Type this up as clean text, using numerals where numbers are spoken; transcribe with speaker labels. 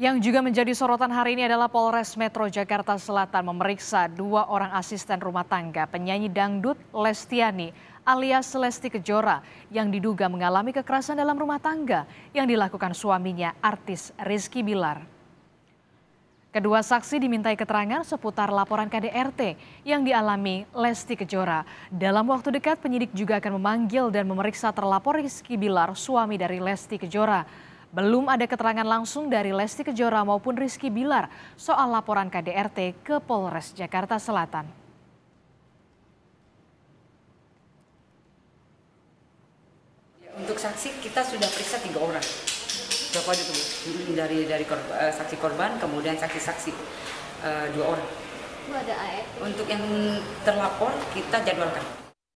Speaker 1: Yang juga menjadi sorotan hari ini adalah Polres Metro Jakarta Selatan memeriksa 2 orang asisten rumah tangga penyanyi dangdut Lestiani alias Lesti Kejora yang diduga mengalami kekerasan dalam rumah tangga yang dilakukan suaminya artis Rizky Bilar. Kedua saksi dimintai keterangan seputar laporan KDRT yang dialami Lesti Kejora. Dalam waktu dekat penyidik juga akan memanggil dan memeriksa terlapor Rizky Bilar, suami dari Lesti Kejora. Belum ada keterangan langsung dari Lesti Kejora maupun Rizky Bilar soal laporan KDRT ke Polres Jakarta Selatan.
Speaker 2: Untuk saksi kita sudah periksa 3 orang. Berapa itu Bu? Dari saksi korban, kemudian saksi-saksi 2 orang.
Speaker 3: Ada ART.
Speaker 2: Untuk yang terlapor kita jadwalkan.